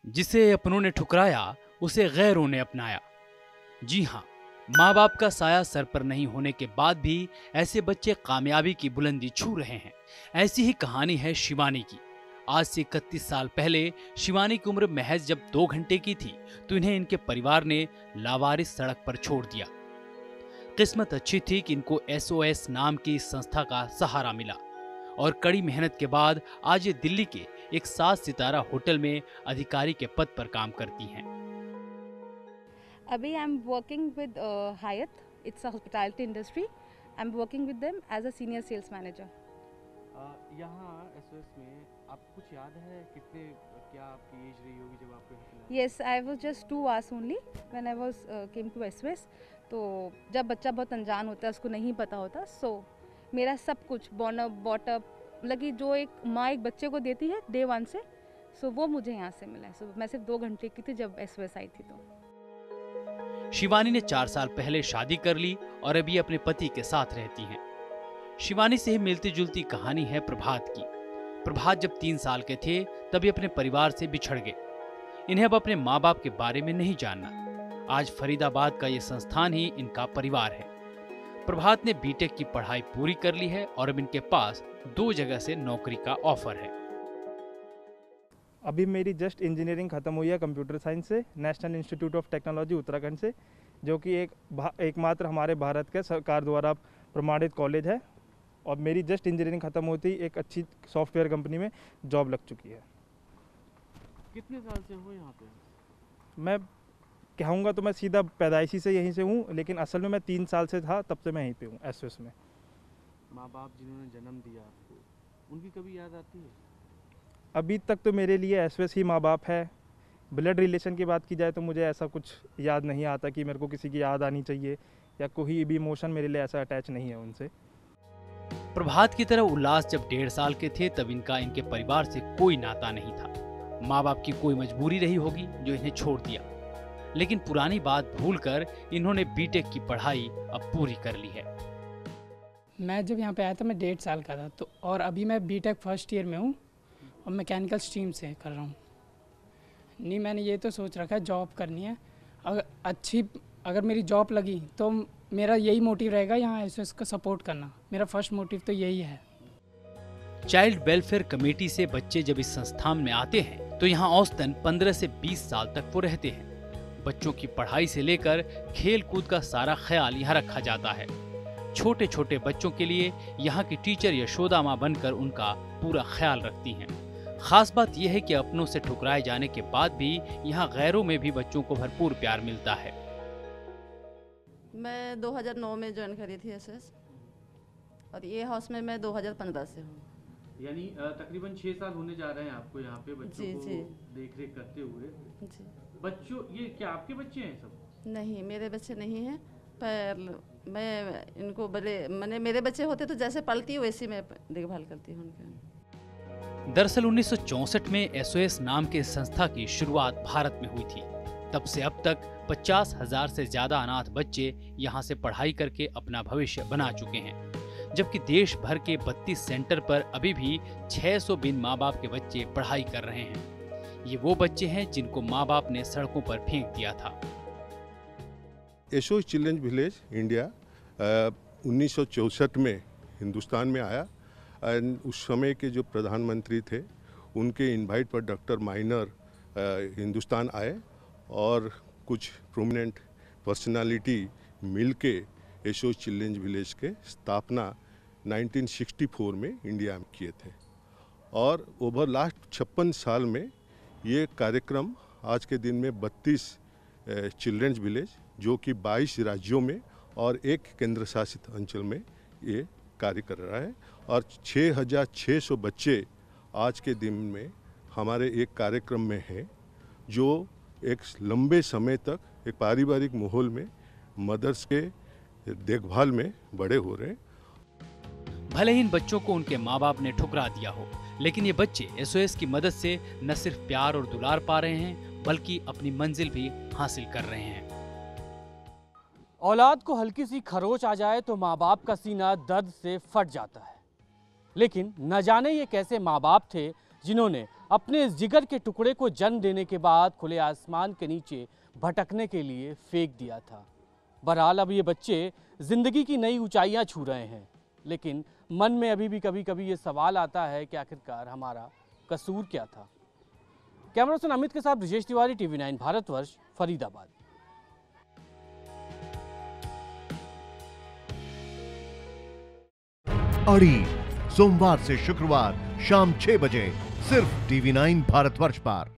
जिसे अपनों ने ठुकराया उसे गैरों ने अपनाया। जी हाँ, माँ बाप का साया सर पर नहीं होने के बाद भी ऐसे बच्चे कामयाबी की बुलंदी छू रहे हैं। ऐसी ही कहानी है शिवानी की। आज से 31 साल पहले शिवानी की उम्र महज जब 2 घंटे की थी तो इन्हें इनके परिवार ने लावारिस सड़क पर छोड़ दिया। किस्मत अच्छी थी कि इनको SOS नाम की संस्था का सहारा मिला और कड़ी मेहनत के बाद आज ये दिल्ली के एक 7 सितारा होटल में अधिकारी के पद पर काम करती हैं। अभी I am working with Hyatt, it's a hospitality industry. I am working with them as a senior sales manager. यहाँ SOS में आपको कुछ याद है कितने क्या आपकी एज रही होगी जब आपको? Yes, I was just 2 hours only when I was came to SOS। तो जब बच्चा बहुत अनजान होता है, उसको नहीं पता होता, सो मेरा सब कुछ बॉर्न अप बॉट अप लगी जो एक माँ एक बच्चे को देती है डे 1 से, सो वो मुझे यहाँ से मिला है। सो मैं सिर्फ 2 घंटे की थी जब SOS आई थी। तो शिवानी ने 4 साल पहले शादी कर ली और अभी अपने पति के साथ रहती हैं। शिवानी से ही मिलती जुलती कहानी है प्रभात की। प्रभात जब 3 साल के थे तभी अपने परिवार से बिछड़ गए। इन्हें अब अपने माँ बाप के बारे में नहीं जानना। आज फरीदाबाद का ये संस्थान ही इनका परिवार है। प्रभात ने बीटेक की पढ़ाई पूरी कर ली है और अब इनके पास 2 जगह से नौकरी का ऑफर है। अभी मेरी जस्ट इंजीनियरिंग खत्म हुई है कंप्यूटर साइंस से, National Institute of Technology Uttarakhand से, जो कि एकमात्र हमारे भारत के सरकार द्वारा प्रमाणित कॉलेज है। और मेरी जस्ट इंजीनियरिंग खत्म होती एक अच्छी सॉफ्टवेयर कंपनी में जॉब लग चुकी है। कितने साल से हो यहाँ पे? मैं कहूँगा तो मैं सीधा पैदाइशी से यहीं से हूँ, लेकिन असल में मैं 3 साल से था, तब से मैं यहीं पे हूँ SOS में। माँ बाप जिन्होंने जन्म दिया आपको, उनकी कभी याद आती है? अभी तक तो मेरे लिए SOS ही माँ बाप है। ब्लड रिलेशन की बात की जाए तो मुझे ऐसा कुछ याद नहीं आता कि मेरे को किसी की याद आनी चाहिए, या कोई भी इमोशन मेरे लिए ऐसा अटैच नहीं है उनसे। प्रभात की तरह उल्लास जब 1.5 साल के थे तब इनका इनके परिवार से कोई नाता नहीं था। माँ बाप की कोई मजबूरी रही होगी जो इन्हें छोड़ दिया, लेकिन पुरानी बात भूलकर इन्होंने बीटेक की पढ़ाई अब पूरी कर ली है। मैं जब यहाँ पे आया था मैं 1.5 साल का था, तो और अभी मैं बीटेक फर्स्ट ईयर में हूँ और मैकेनिकल स्ट्रीम से कर रहा हूँ। नहीं, मैंने ये तो सोच रखा है जॉब करनी है। अगर मेरी जॉब लगी तो मेरा यही मोटिव रहेगा यहाँ SOS का सपोर्ट करना। मेरा फर्स्ट मोटिव तो यही है। चाइल्ड वेलफेयर कमेटी से बच्चे जब इस संस्थान में आते हैं तो यहाँ औसतन 15 से 20 साल तक वो रहते हैं। बच्चों की पढ़ाई से लेकर खेल कूद का सारा ख्याल यहाँ रखा जाता है। छोटे छोटे बच्चों के लिए यहाँ की टीचर यशोदा माँ बनकर उनका पूरा ख्याल रखती हैं। खास बात यह है कि अपनों से ठुकराए जाने के बाद भी यहाँ गैरों में भी बच्चों को भरपूर प्यार मिलता है। मैं 2009 में ज्वाइन करी थी SOS और ये हाउस में मैं 2015 से हूँ। यानी तकरीबन 6 साल होने जा रहे हैं आपको यहाँ पे बच्चों को देख रेख करते हुए। जी। बच्चों, ये क्या आपके बच्चे हैं सब? नहीं, मेरे बच्चे नहीं हैं, पर मैं इनको मेरे बच्चे होते तो जैसे पलती हूँ वैसी मैं देखभाल करती हूँ उनके। दरअसल 1964 में SOS नाम के संस्था की शुरुआत भारत में हुई थी। तब से अब तक 50,000 से ज्यादा अनाथ बच्चे यहाँ से पढ़ाई करके अपना भविष्य बना चुके हैं, जबकि देश भर के 32 सेंटर पर अभी भी 600 बिन माँ बाप के बच्चे पढ़ाई कर रहे हैं। ये वो बच्चे हैं जिनको माँ बाप ने सड़कों पर फेंक दिया था। SOS चिल्ड्रंस विलेज इंडिया 1964 में हिंदुस्तान में आया। उस समय के जो प्रधानमंत्री थे उनके इनवाइट पर डॉक्टर माइनर हिंदुस्तान आए और कुछ प्रोमिनेंट पर्सनालिटी मिलके SOS चिल्ड्रंस विलेज के स्थापना 1964 में इंडिया में किए थे। और ओवर लास्ट 56 साल में ये कार्यक्रम आज के दिन में 32 चिल्ड्रंस विलेज जो कि 22 राज्यों में और 1 केंद्र शासित अंचल में ये कार्य कर रहा है। और 6,600 बच्चे आज के दिन में हमारे एक कार्यक्रम में हैं जो एक लंबे समय तक एक पारिवारिक माहौल में मदर्स के देखभाल में बड़े हो रहे हैं। भले ही इन बच्चों को उनके माँ बाप ने ठुकरा दिया हो, लेकिन ये बच्चे SOS की मदद से न सिर्फ प्यार और दुलार पा रहे हैं बल्कि अपनी मंजिल भी हासिल कर रहे हैं। औलाद को हल्की सी खरोच आ जाए तो माँ बाप का सीना दर्द से फट जाता है, लेकिन न जाने ये कैसे माँ बाप थे जिन्होंने अपने इस जिगर के टुकड़े को जन्म देने के बाद खुले आसमान के नीचे भटकने के लिए फेंक दिया था। बहरहाल अब ये बच्चे जिंदगी की नई ऊंचाइयां छू रहे हैं, लेकिन मन में अभी भी कभी कभी ये सवाल आता है कि आखिरकार हमारा कसूर क्या था। कैमरा पर्सन अमित के साथ ब्रजेश तिवारी, TV9 भारतवर्ष, फरीदाबाद। अड़ी सोमवार से शुक्रवार शाम 6 बजे सिर्फ TV9 भारतवर्ष पर।